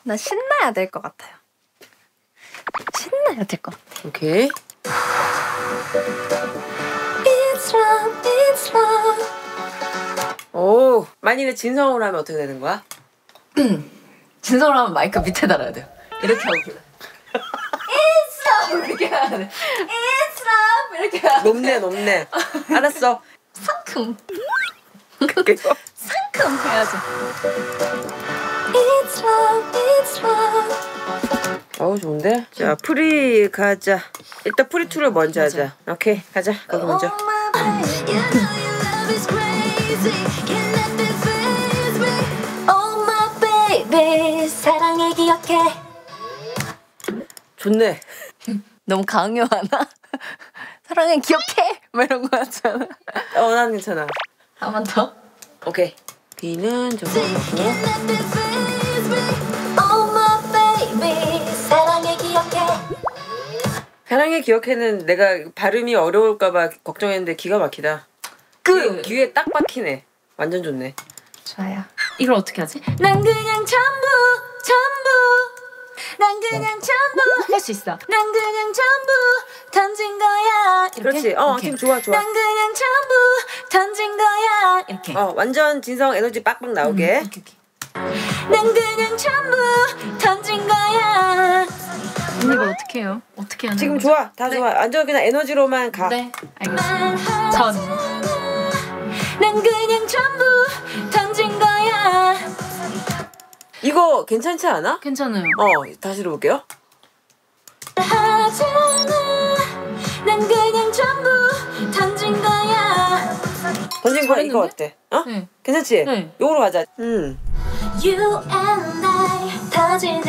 나 신나야 될 것 같아요. 신나야 될 것 같아. 오케이. It's love, it's love. 오, 만일에 진성으로 하면 어떻게 되는 거야? 진성으로 하면 마이크 밑에 달아야 돼요. 이렇게 하고 불러. It's love 이렇게 해야 돼. It's love 이렇게 해야 돼. 높네. 알았어. 상큼. 그게요? 상큼 해야지. It's love, it's love. 어우, 좋은데? 자, 프리 가자. 일단 프리 2를 먼저 하자. 오케이, 가자. 거기 먼저. Oh my baby, 사랑을 기억해. 좋네. 너무 강요하나? 사랑을 기억해? 뭐 이런 거 같잖아. 난 괜찮아. 한 번 더. 오케이. B는 저거 놓고. Oh my baby, 사랑을 기억해. 사랑의 기억에는 내가 발음이 어려울까봐 걱정했는데 기가 막히다. 귀에 딱 박히네. 완전 좋네. 좋아요. 이걸 어떻게 하지? 난 그냥 전부 난 그냥 전부 할 수 있어. 난 그냥 전부 던진 거야. 이렇게? 그렇지. 지금 좋아. 난 그냥 전부 던진 거야. 이렇게. 완전 진성 에너지 빡빡 나오게. 난 그냥 전부 던진 거야. 언니 이걸 어떻게 해요? 어떻게 하는 지금 거죠? 좋아. 다 좋아. 완전 그냥 에너지로만 가. 네, 알겠습니다. 전. 난 그냥 전부 던진 거야. 이거 괜찮지 않아? 괜찮아요. 다시 들어볼게요. 하잖아. 난 그냥 전부 던진 거야. 던진 거야. 이거 어때? 네. 괜찮지? 네. 요거로 가자. You and I 터진